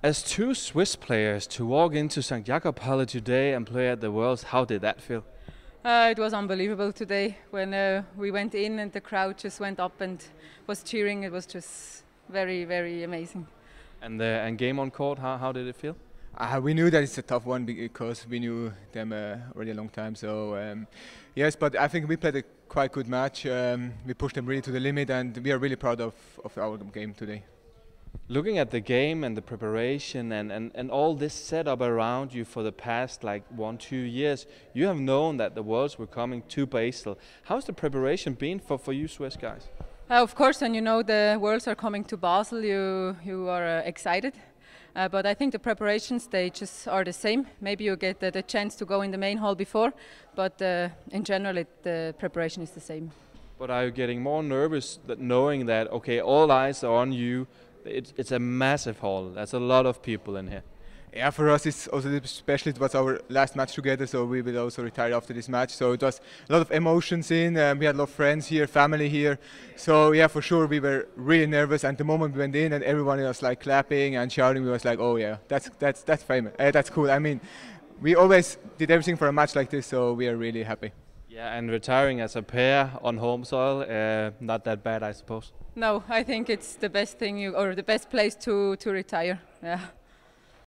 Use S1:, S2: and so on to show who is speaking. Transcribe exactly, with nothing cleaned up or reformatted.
S1: As two Swiss players to walk into Saint Jakob Halle today and play at the Worlds, how did that feel?
S2: Uh, it was unbelievable today when uh, we went in and the crowd just went up and was cheering. It was just very, very amazing.
S1: And the and game on court, how, how did it feel?
S3: Uh, we knew that it's a tough one because we knew them uh, already a long time. So um, yes, but I think we played a quite good match. Um, we pushed them really to the limit, and we are really proud of, of our game today.
S1: Looking at the game and the preparation and, and, and all this setup around you for the past like one, two years, you have known that the Worlds were coming to Basel. How's the preparation been for, for you Swiss guys?
S2: Uh, of course, when you know the Worlds are coming to Basel, you, you are uh, excited. Uh, but I think the preparation stages are the same. Maybe you get uh, the chance to go in the main hall before, but uh, in general it, the preparation is the same.
S1: But are you getting more nervous that knowing that, okay, all eyes are on you? It's, it's a massive hall. There's a lot of people in here.
S3: Yeah, for us it's also special. It was our last match together, so we will also retire after this match. So it was a lot of emotions in. Um, we had a lot of friends here, family here. So yeah, for sure we were really nervous. And the moment we went in and everyone was like clapping and shouting, we was like, oh yeah, that's that's that's famous. Uh, that's cool. I mean, we always did everything for a match like this, so we are really happy.
S1: Yeah, and retiring as a pair on home soil, uh, not that bad, I suppose.
S2: No, I think it's the best thing you, or the best place to to retire. Yeah.